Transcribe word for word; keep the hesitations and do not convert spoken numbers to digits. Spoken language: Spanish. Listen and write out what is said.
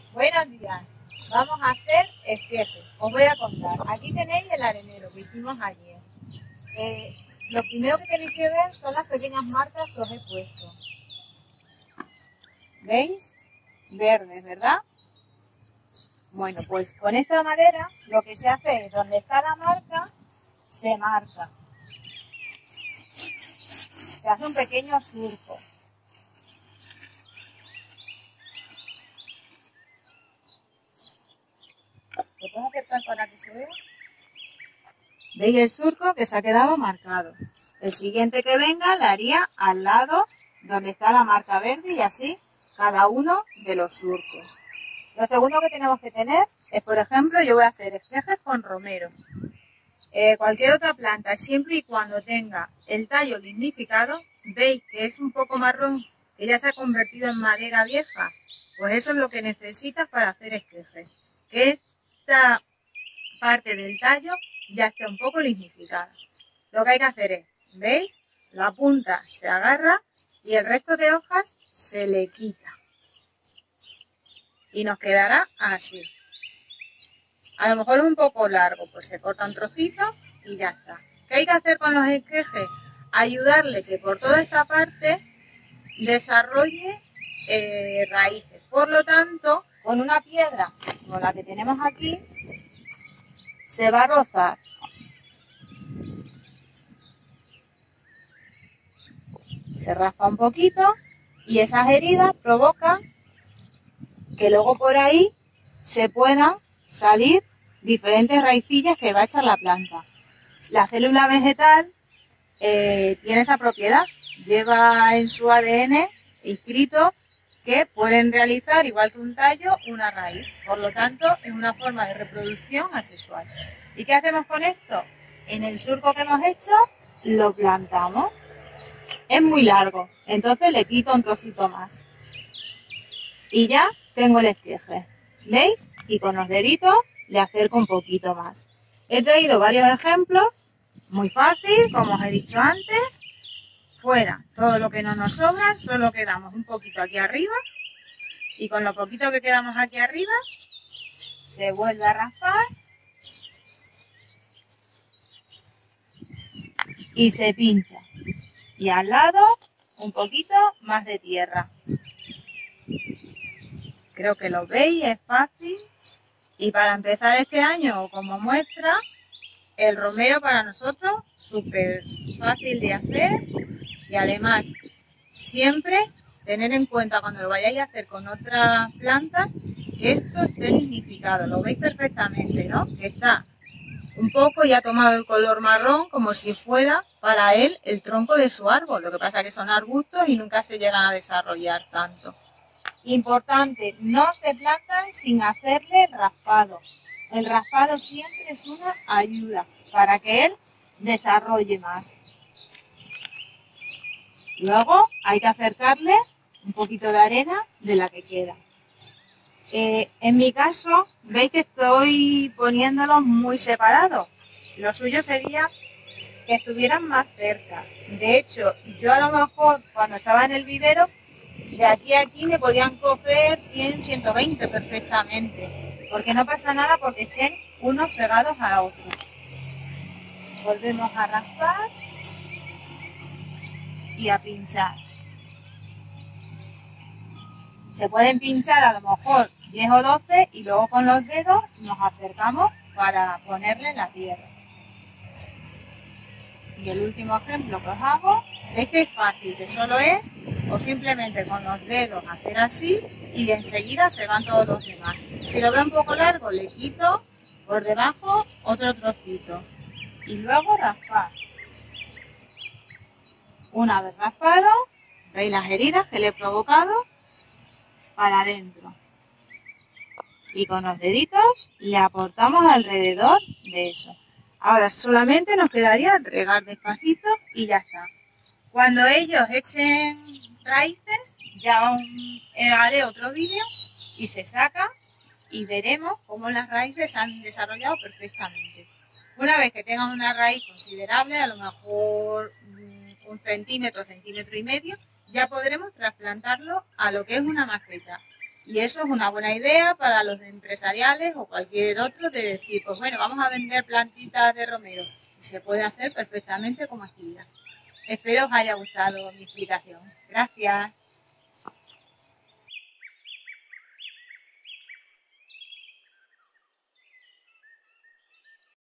Buenos días. Vamos a hacer esquejes. Os voy a contar. Aquí tenéis el arenero que hicimos ayer. Eh, lo primero que tenéis que ver son las pequeñas marcas que os he puesto. ¿Veis? Verdes, ¿verdad? Bueno, pues con esta madera lo que se hace es, donde está la marca, se marca. Se hace un pequeño surco. ¿Lo puedo acercar para que se vea? ¿Veis el surco que se ha quedado marcado? El siguiente que venga le haría al lado donde está la marca verde y así cada uno de los surcos. Lo segundo que tenemos que tener es, por ejemplo, yo voy a hacer esquejes con romero. Eh, cualquier otra planta, siempre y cuando tenga el tallo lignificado, veis que es un poco marrón, que ya se ha convertido en madera vieja, pues eso es lo que necesitas para hacer esquejes. Que esta parte del tallo ya esté un poco lignificada. Lo que hay que hacer es, ¿veis? La punta se agarra y el resto de hojas se le quita. Y nos quedará así. A lo mejor es un poco largo, pues se corta un trocito y ya está. ¿Qué hay que hacer con los esquejes? Ayudarle que por toda esta parte desarrolle eh, raíces. Por lo tanto, con una piedra como la que tenemos aquí, se va a rozar. Se raspa un poquito y esas heridas provocan que luego por ahí se puedan salir diferentes raicillas que va a echar la planta. La célula vegetal eh, tiene esa propiedad, lleva en su A D N inscrito que pueden realizar, igual que un tallo, una raíz. Por lo tanto, es una forma de reproducción asexual. ¿Y qué hacemos con esto? En el surco que hemos hecho, lo plantamos. Es muy largo, entonces le quito un trocito más. Y ya tengo el esqueje. ¿Veis? Y con los deditos le acerco un poquito más. He traído varios ejemplos, muy fácil, como os he dicho antes. Fuera, todo lo que no nos sobra, solo quedamos un poquito aquí arriba. Y con lo poquito que quedamos aquí arriba, se vuelve a raspar. Y se pincha. Y al lado, un poquito más de tierra. Creo que lo veis, es fácil. Y para empezar este año, como muestra, el romero para nosotros súper fácil de hacer y además siempre tener en cuenta cuando lo vayáis a hacer con otras plantas que esto esté lignificado. Lo veis perfectamente, ¿no? Que está un poco ya tomado el color marrón como si fuera para él el tronco de su árbol. Lo que pasa es que son arbustos y nunca se llegan a desarrollar tanto. Importante, no se plantan sin hacerle raspado. El raspado siempre es una ayuda para que él desarrolle más. Luego hay que acercarle un poquito de arena de la que queda. Eh, en mi caso, veis que estoy poniéndolos muy separados. Lo suyo sería que estuvieran más cerca. De hecho, yo a lo mejor cuando estaba en el vivero, de aquí a aquí me podían coger cien, ciento veinte perfectamente. Porque no pasa nada porque estén unos pegados a otros. Volvemos a raspar y a pinchar. Se pueden pinchar a lo mejor diez o doce y luego con los dedos nos acercamos para ponerle la tierra. Y el último ejemplo que os hago, veis que es fácil, que solo es o simplemente con los dedos hacer así y enseguida se van todos los demás. Si lo veo un poco largo, le quito por debajo otro trocito y luego raspar. Una vez raspado, veis las heridas que le he provocado para adentro. Y con los deditos le aportamos alrededor de eso. Ahora solamente nos quedaría regar despacito y ya está. Cuando ellos echen raíces, ya haré otro vídeo y se sacan y veremos cómo las raíces se han desarrollado perfectamente. Una vez que tengan una raíz considerable, a lo mejor un centímetro, centímetro y medio, ya podremos trasplantarlo a lo que es una maceta. Y eso es una buena idea para los empresariales o cualquier otro de decir, pues bueno, vamos a vender plantitas de romero. Y se puede hacer perfectamente como actividad. Espero os haya gustado mi explicación. Gracias.